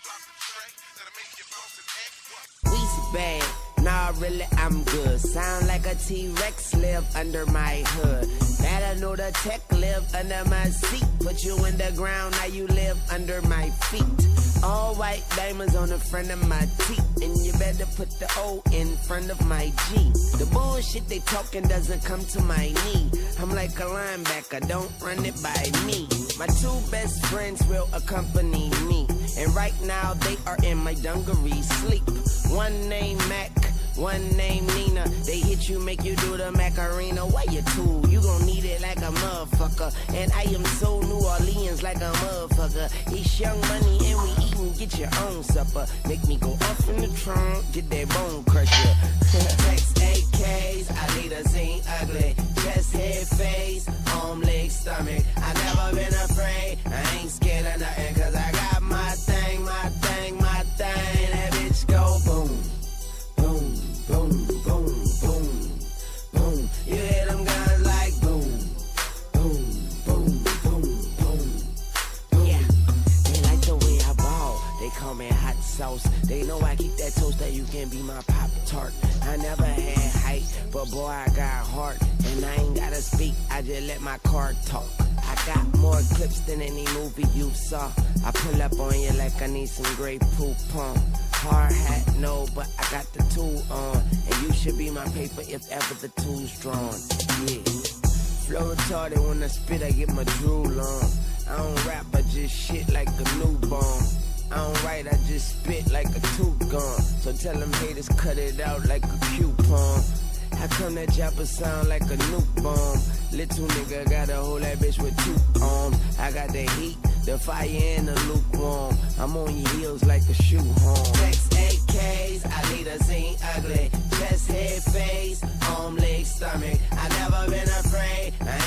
We's bad, nah really I'm good. Sound like a T-Rex, live under my hood. Better know the tech, live under my seat. Put you in the ground, now you live under my feet. All white diamonds on the front of my teeth, and you better put the O in front of my G. The bullshit they talking doesn't come to my knee. I'm like a linebacker, don't run it by me. My two best friends will accompany me, and right now they are in my dungaree sleep. One named Mac, one named Nina. They hit you, make you do the Macarena. Why you two? You gon' need it like a motherfucker. And I am so New Orleans like a motherfucker. It's Young Money and we eatin', get your own supper. Make me go off in the trunk, get that bone crusher. Text AKs, I lead a scene ugly. Chest, head, face, arm, leg, stomach. I never been afraid, I ain't scared of nothing. Cause I got my thing, my thing, my thing. That bitch go boom. Boom, boom, boom, boom, boom. You hear them guns like boom, boom, boom, boom, boom. Yeah, they like the way I ball. They call me hot sauce. They know I keep that toast that you can be my Pop-Tart. I never had height, but boy I got heart. And I ain't gotta speak, I just let my car talk. I got more clips than any movie you saw. I pull up on you like I need some great poop on. Hard hat, no, but I got the tool on. And you should be my paper if ever the tool's drawn. Yeah. Flow retarded when I spit, I get my drool on. I don't rap, I just shit like a newborn. I don't write, I just spit like a tooth gone. So tell them haters cut it out like a coupon. How come that chopper sound like a nuke bomb? Little nigga gotta hold that bitch with 2 arms. I got the heat, the fire, and the lukewarm. I'm on your heels like a shoe horn. Text AKs, I lead a scene ugly. Chest, head, face, arm, leg, stomach. I never been afraid, I